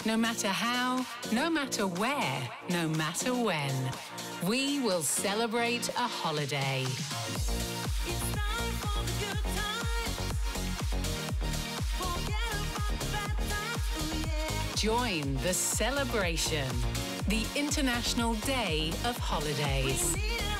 No matter how, no matter where, no matter when, we will celebrate a holiday. It's time for the good times. Forget about the bad times. Oh yeah. Join the celebration, the International Day of Holidays. We need